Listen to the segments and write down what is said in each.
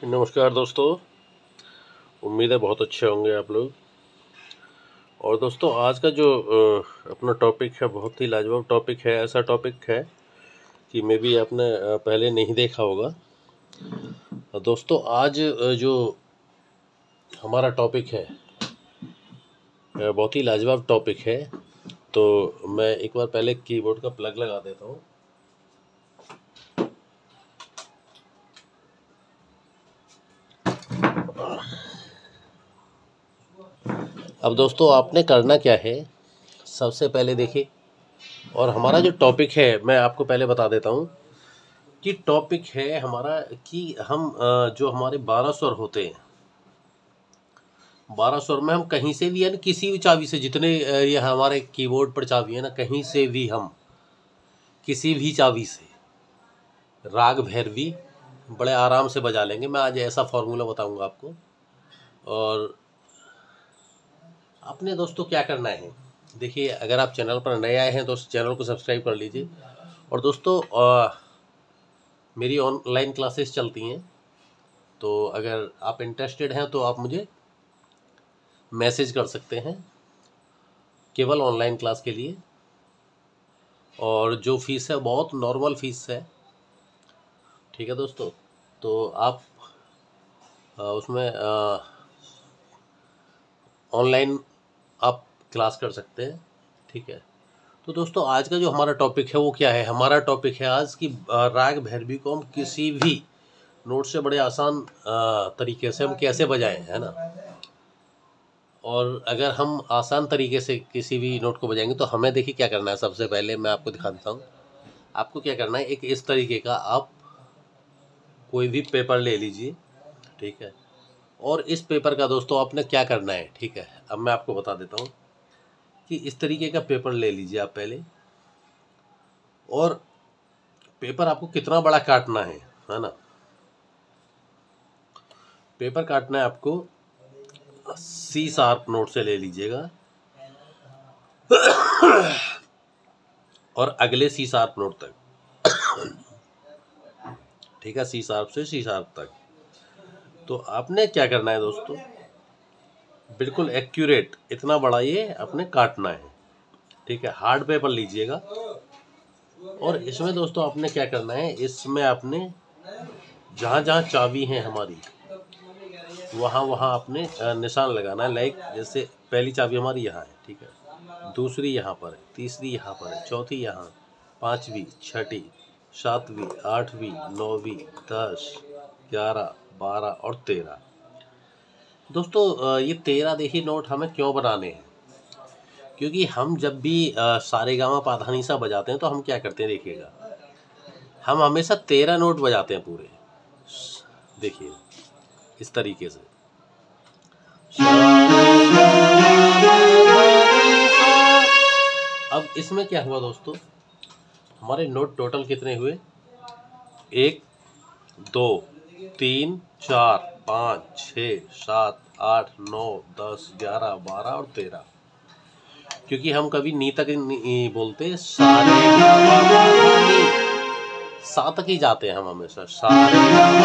नमस्कार दोस्तों। उम्मीद है बहुत अच्छे होंगे आप लोग। और दोस्तों आज का जो अपना टॉपिक है बहुत ही लाजवाब टॉपिक है। ऐसा टॉपिक है कि मे बी आपने पहले नहीं देखा होगा। दोस्तों आज जो हमारा टॉपिक है बहुत ही लाजवाब टॉपिक है। तो मैं एक बार पहले कीबोर्ड का प्लग लगा देता हूँ। अब दोस्तों आपने करना क्या है, सबसे पहले देखिए। और हमारा जो टॉपिक है मैं आपको पहले बता देता हूँ कि टॉपिक है हमारा कि हम जो हमारे 12 स्वर होते हैं, 12 स्वर में हम कहीं से भी, यानी किसी भी चाबी से, जितने ये हमारे कीबोर्ड पर चाबी है ना, कहीं से भी हम किसी भी चाबी से राग भैरवी बड़े आराम से बजा लेंगे। मैं आज ऐसा फॉर्मूला बताऊंगा आपको। और आपने दोस्तों क्या करना है, देखिए अगर आप चैनल पर नए आए हैं तो चैनल को सब्सक्राइब कर लीजिए। और दोस्तों मेरी ऑनलाइन क्लासेस चलती हैं, तो अगर आप इंटरेस्टेड हैं तो आप मुझे मैसेज कर सकते हैं केवल ऑनलाइन क्लास के लिए। और जो फीस है बहुत नॉर्मल फीस है, ठीक है दोस्तों। तो आप उसमें ऑनलाइन आप क्लास कर सकते हैं, ठीक है। तो दोस्तों आज का जो हमारा टॉपिक है वो क्या है, हमारा टॉपिक है आज की राग भैरवी को हम किसी भी नोट से बड़े आसान तरीके से हम कैसे बजाएं, है ना। और अगर हम आसान तरीके से किसी भी नोट को बजाएंगे तो हमें देखिए क्या करना है। सबसे पहले मैं आपको दिखा देता हूँ। आपको क्या करना है, एक इस तरीके का आप कोई भी पेपर ले लीजिए, ठीक है। और इस पेपर का दोस्तों आपने क्या करना है, ठीक है, अब मैं आपको बता देता हूँ कि इस तरीके का पेपर ले लीजिए आप पहले। और पेपर आपको कितना बड़ा काटना है ना। पेपर काटना है आपको सी शार्प नोट से ले लीजिएगा और अगले सी शार्प नोट तक, ठीक है, सी शार्प से सी शार्प तक। तो आपने क्या करना है दोस्तों, बिल्कुल एक्यूरेट इतना बड़ा ये आपने काटना है, ठीक है। हार्ड पेपर लीजिएगा। और इसमें दोस्तों आपने क्या करना है, इसमें आपने जहाँ जहाँ चाबी है हमारी वहाँ वहाँ आपने निशान लगाना है। लाइक जैसे पहली चाबी हमारी यहाँ है, ठीक है, दूसरी यहाँ पर है, तीसरी यहाँ पर है, चौथी यहाँ, पांचवी, छठी, सातवीं, आठवीं, नौवीं, 10, 11, 12 और 13। दोस्तों ये 13 देखिए नोट हमें क्यों बनाने हैं, क्योंकि हम जब भी सारेगामा पाधानीसा बजाते हैं तो हम क्या करते हैं, देखिएगा हम हमेशा 13 नोट बजाते हैं पूरे। देखिए इस तरीके से। अब इसमें क्या हुआ दोस्तों, हमारे नोट टोटल कितने हुए, 1, 2, 3, 4, 5, 6, 7, 8, 9, 10, 11, 12 और 13। क्योंकि हम कभी नी तक नहीं बोलते, सारे सा तक ही जाते हैं हम हमेशा, सारे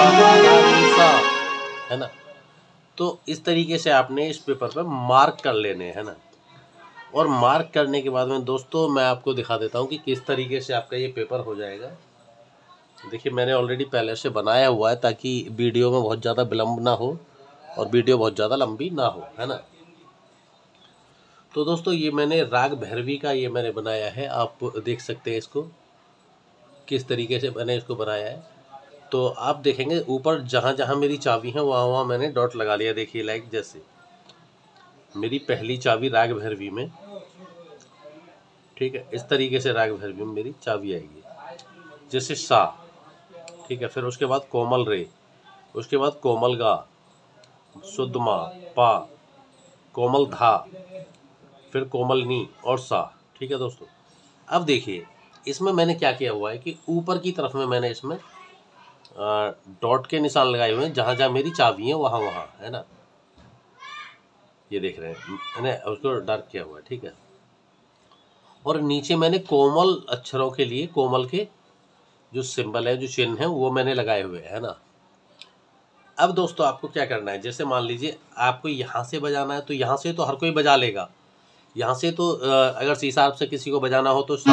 है ना। तो इस तरीके से आपने इस पेपर पर मार्क कर लेने हैं ना। और मार्क करने के बाद में दोस्तों मैं आपको दिखा देता हूँ कि किस तरीके से आपका ये पेपर हो जाएगा। देखिए मैंने ऑलरेडी पहले से बनाया हुआ है ताकि वीडियो में बहुत ज़्यादा विलम्ब ना हो और वीडियो बहुत ज़्यादा लंबी ना हो, है ना। तो दोस्तों ये मैंने राग भैरवी का ये मैंने बनाया है, आप देख सकते हैं इसको किस तरीके से मैंने इसको बनाया है। तो आप देखेंगे ऊपर जहाँ जहाँ मेरी चाबी है वहाँ वहाँ मैंने डॉट लगा लिया। देखिए लाइक जैसे मेरी पहली चाबी राग भैरवी में, ठीक है, इस तरीके से राग भैरवी में मेरी चाबी आएगी, जैसे सा, ठीक है। फिर उसके बाद कोमल रे, उसके बाद कोमल गा, शुद्ध मा, पा, कोमल धा, फिर कोमल नी और सा, ठीक है दोस्तों। अब देखिए इसमें मैंने क्या किया हुआ है कि ऊपर की तरफ में मैंने इसमें डॉट के निशान लगाए हुए हैं, जहाँ जहाँ मेरी चाबी है वहाँ वहाँ, है ना। ये देख रहे हैं मैंने उसको डार्क किया हुआ है, ठीक है। और नीचे मैंने कोमल अक्षरों के लिए कोमल के जो सिंबल है, जो चिन्ह है, वो मैंने लगाए हुए हैं, है ना। अब दोस्तों आपको क्या करना है, जैसे मान लीजिए आपको यहाँ से बजाना है तो यहाँ से तो हर कोई बजा लेगा, यहाँ से तो अगर सी शार्प से किसी को बजाना हो तो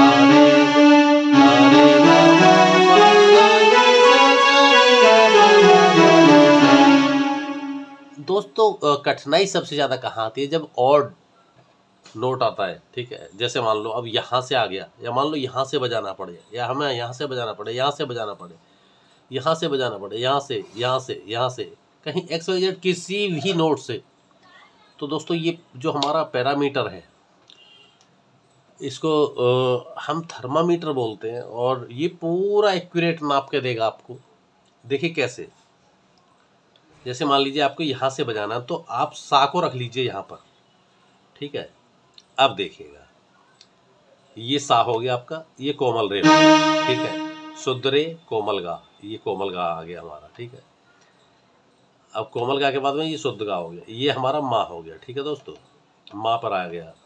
दोस्तों कठिनाई सबसे ज़्यादा कहाँ आती है, जब ऑड नोट आता है, ठीक है। जैसे मान लो अब यहाँ से आ गया, या मान लो यहाँ से बजाना पड़े, या हमें यहाँ से बजाना पड़े, यहाँ से बजाना पड़े, यहाँ से बजाना पड़े, यहाँ से, यहाँ से, यहाँ से, कहीं XYZ किसी भी नोट से, तो दोस्तों ये जो हमारा पैरामीटर है इसको हम थर्मामीटर बोलते हैं, और ये पूरा एक्यूरेट नाप के देगा आपको। देखिए कैसे, जैसे मान लीजिए आपको यहाँ से बजाना तो आप सा को रख लीजिए यहाँ पर, ठीक है। अब देखिएगा ये सा हो गया आपका, ये कोमल रे हो गया, ठीक है। शुद्ध रे कोमल गा, ये कोमल गा आ गया हमारा, ठीक है। अब कोमल गा के बाद में ये शुद्ध गा हो गया, ये हमारा माँ हो गया, ठीक है दोस्तों, माँ पर आ गया,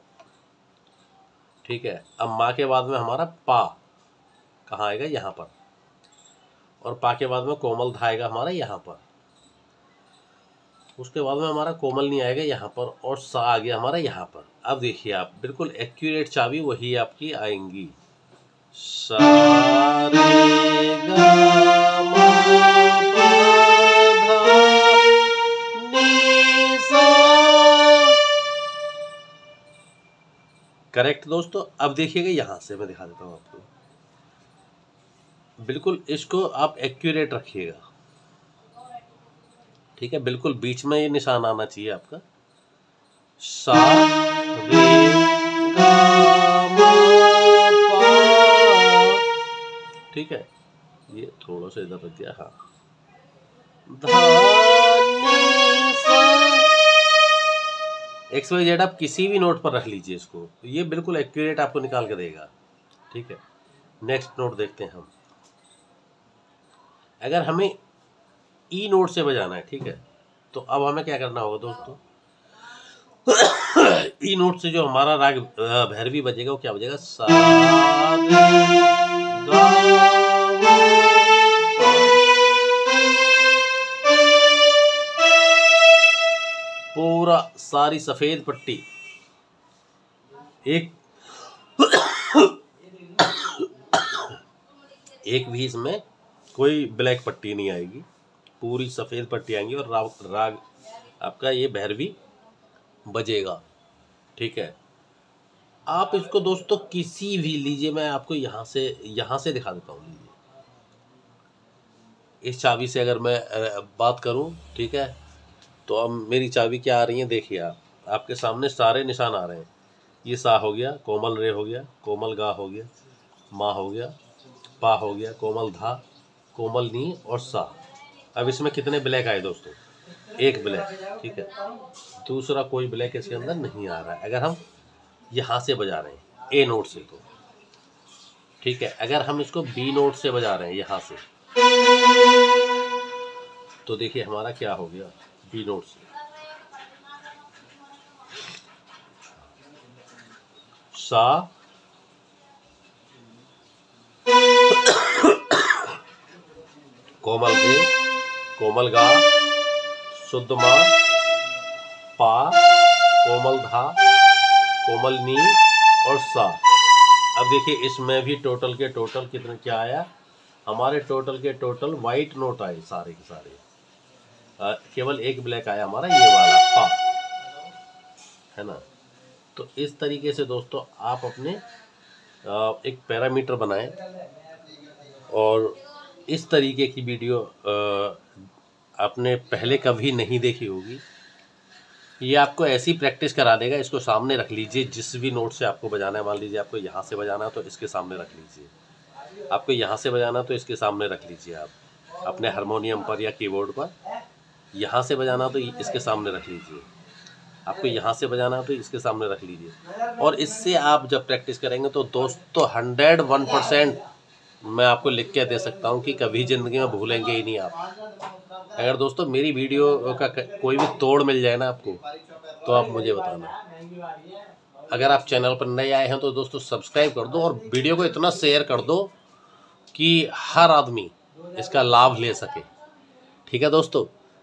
ठीक है। अब माँ के बाद में हमारा पा कहाँ आएगा, यहाँ पर, और पा के बाद में कोमल धा आएगा हमारा यहाँ पर, उसके बाद में हमारा कोमल नहीं आएगा यहाँ पर, और सा आ गया हमारा यहाँ पर। अब देखिए आप बिल्कुल एक्यूरेट चाबी वही आपकी आएंगी, सा रे गा मा पा धा नी सा। करेक्ट दोस्तों। अब देखिएगा यहाँ से मैं दिखा देता हूँ आपको, बिल्कुल इसको आप एक्यूरेट रखिएगा, ठीक है। बिल्कुल बीच में ये निशान आना चाहिए आपका, सा रे गा मा पा, ठीक है। ये थोड़ा सा इधर रख दिया, हाँ, धा नी सा। XYZ आप किसी भी नोट पर रख लीजिए इसको, ये बिल्कुल एक्यूरेट आपको निकाल के देगा, ठीक है। नेक्स्ट नोट देखते हैं हम। अगर हमें ई नोट से बजाना है, ठीक है, तो अब हमें क्या करना होगा दोस्तों, ई नोट से जो हमारा राग भैरवी बजेगा वो क्या बजेगा, सा रे गा मा पा। पूरा सारी सफेद पट्टी, एक भी इसमें कोई ब्लैक पट्टी नहीं आएगी, पूरी सफेद पट्टी आएंगी, और राग आपका ये भैरवी बजेगा, ठीक है। आप इसको दोस्तों किसी भी लीजिए, मैं आपको यहाँ से दिखा देता हूँ। लीजिए इस चाबी से अगर मैं बात करूँ, ठीक है, तो अब मेरी चाबी क्या आ रही है, देखिए आप, आपके सामने सारे निशान आ रहे हैं। ये सा हो गया, कोमल रे हो गया, कोमल गा हो गया, माँ हो गया, पा हो गया, कोमल धा, कोमल नी और सा। अब इसमें कितने ब्लैक आए दोस्तों, एक ब्लैक, ठीक है। दूसरा कोई ब्लैक इसके अंदर नहीं आ रहा है, अगर हम यहाँ से बजा रहे हैं ए नोट से तो, ठीक है। अगर हम इसको बी नोट से बजा रहे हैं यहाँ से, तो देखिए हमारा क्या हो गया, बी नोट से सा, कोमल गे, कोमल गा, शुद्ध माँ, पा, कोमल धा, कोमल नी और सा। अब देखिए इसमें भी टोटल के टोटल कितने क्या आया, हमारे टोटल के टोटल वाइट नोट आए सारे के सारे, केवल एक ब्लैक आया हमारा, ये वाला पा, है ना। तो इस तरीके से दोस्तों आप अपने एक पैरामीटर बनाएं, और इस तरीके की वीडियो आपने पहले कभी नहीं देखी होगी। ये आपको ऐसी प्रैक्टिस करा देगा, इसको सामने रख लीजिए, जिस भी नोट से आपको बजाना है। मान लीजिए आपको यहाँ से बजाना है तो इसके सामने रख लीजिए, आपको यहाँ से बजाना तो इसके सामने रख लीजिए, आप अपने हारमोनियम पर या कीबोर्ड पर। यहाँ से बजाना तो इसके सामने रख लीजिए, आपको यहाँ से बजाना तो इसके सामने रख लीजिए। और इससे आप जब प्रैक्टिस करेंगे तो दोस्तों 101% मैं आपको लिख के दे सकता हूँ कि कभी ज़िंदगी में भूलेंगे ही नहीं आप। अगर दोस्तों मेरी वीडियो का कोई भी तोड़ मिल जाए ना आपको, तो आप मुझे बताना। अगर आप चैनल पर नए आए हैं तो दोस्तों सब्सक्राइब कर दो, और वीडियो को इतना शेयर कर दो कि हर आदमी इसका लाभ ले सके, ठीक है दोस्तों।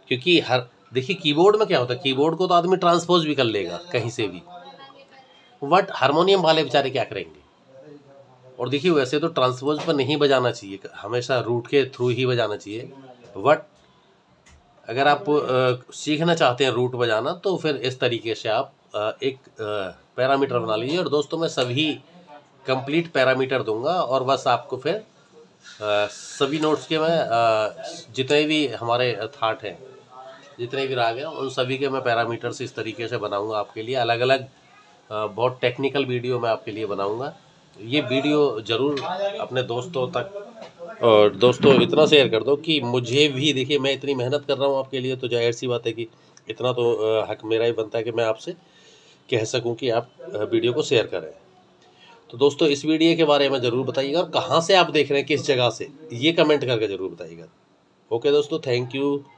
क्योंकि हर देखिए कीबोर्ड में क्या होता है, कीबोर्ड को तो आदमी ट्रांसपोज भी कर लेगा कहीं से भी, बट हारमोनियम वाले बेचारे क्या करेंगे। और देखिए वैसे तो ट्रांसपोज पर नहीं बजाना चाहिए, हमेशा रूट के थ्रू ही बजाना चाहिए, बट अगर आप सीखना चाहते हैं रूट बजाना तो फिर इस तरीके से आप एक पैरामीटर बना लीजिए। और दोस्तों मैं सभी कंप्लीट पैरामीटर दूंगा और बस आपको फिर सभी नोट्स के मैं जितने भी हमारे थाट हैं, जितने भी राग हैं, उन सभी के मैं पैरामीटर्स इस तरीके से बनाऊंगा आपके लिए। अलग अलग बहुत टेक्निकल वीडियो मैं आपके लिए बनाऊंगा। ये वीडियो ज़रूर अपने दोस्तों तक, और दोस्तों इतना शेयर कर दो कि मुझे भी, देखिए मैं इतनी मेहनत कर रहा हूँ आपके लिए, तो जाहिर सी बात है कि इतना तो हक मेरा ही बनता है कि मैं आपसे कह सकूँ कि आप वीडियो को शेयर करें। तो दोस्तों इस वीडियो के बारे में ज़रूर बताइएगा, और कहाँ से आप देख रहे हैं, किस जगह से, ये कमेंट करके ज़रूर बताइएगा। ओके दोस्तों, थैंक यू।